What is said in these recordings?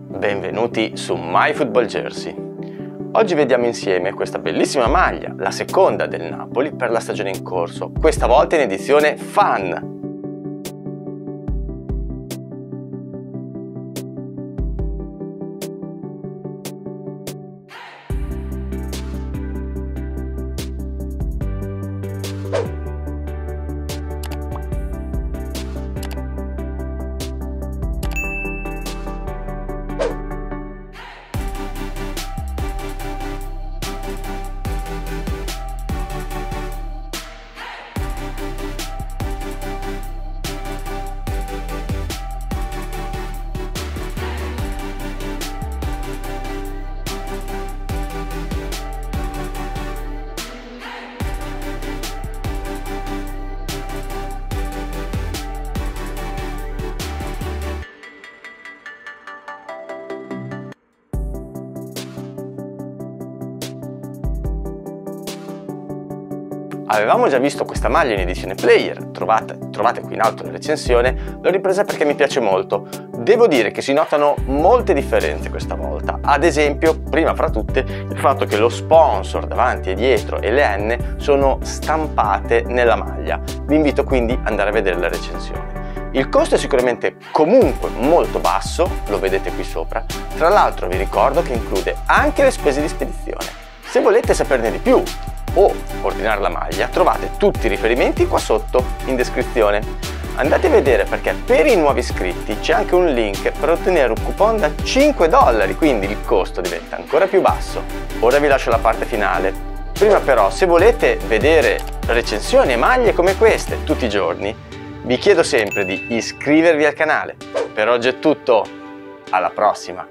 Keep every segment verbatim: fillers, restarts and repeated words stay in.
Benvenuti su MyFootballJersey. Oggi vediamo insieme questa bellissima maglia, la seconda del Napoli per la stagione in corso, questa volta in edizione Fan. Avevamo già visto questa maglia in edizione player, trovate, trovate qui in alto la recensione, l'ho ripresa perché mi piace molto. Devo dire che si notano molte differenze questa volta, ad esempio, prima fra tutte, il fatto che lo sponsor davanti e dietro e le N sono stampate nella maglia. Vi invito quindi ad andare a vedere la recensione. Il costo è sicuramente comunque molto basso, lo vedete qui sopra, tra l'altro vi ricordo che include anche le spese di spedizione. Se volete saperne di più o ordinare la maglia, trovate tutti i riferimenti qua sotto in descrizione. Andate a vedere perché per i nuovi iscritti c'è anche un link per ottenere un coupon da cinque dollari, quindi il costo diventa ancora più basso. Ora vi lascio la parte finale. Prima però, se volete vedere recensioni e maglie come queste tutti i giorni, vi chiedo sempre di iscrivervi al canale. Per oggi è tutto, alla prossima!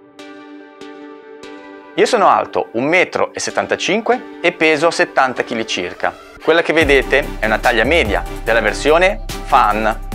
Io sono alto un metro e settantacinque e peso settanta chili circa. Quella che vedete è una taglia media della versione Fan.